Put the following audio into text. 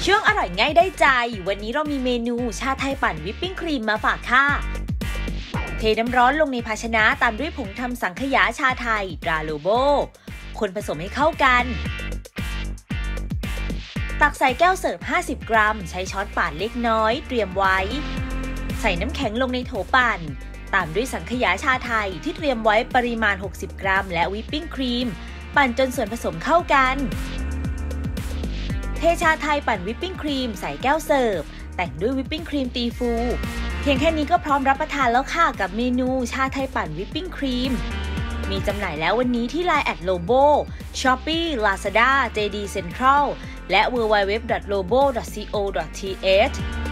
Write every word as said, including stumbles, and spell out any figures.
ช่วงอร่อยง่ายได้ใจวันนี้เรามีเมนูชาไทยปั่นวิปปิ้งครีมมาฝากค่ะเทน้ำร้อนลงในภาชนะตามด้วยผงทำสังขยาชาไทยตราโลโบคนผสมให้เข้ากันตักใส่แก้วเสิร์ฟห้าสิบกรัมใช้ช้อนป่านเล็กน้อยเตรียมไว้ใส่น้ำแข็งลงในโถปั่นตามด้วยสังขยาชาไทยที่เตรียมไว้ปริมาณหกสิบกรัมและวิปปิ้งครีมปั่นจนส่วนผสมเข้ากันเทชาไทยปั่นวิปปิ้งครีมใส่แก้วเสิร์ฟแต่งด้วยวิปปิ้งครีมตีฟูเพียงแค่นี้ก็พร้อมรับประทานแล้วค่ะกับเมนูชาไทยปั่นวิปปิ้งครีมมีจำหน่ายแล้ววันนี้ที่ ไลน์ แอท โลโบ Shopee Lazada เจ ดี Central และ ดับเบิลยู ดับเบิลยู ดับเบิลยู ดอท โลโบ ดอท ซี โอ ดอท ที เอช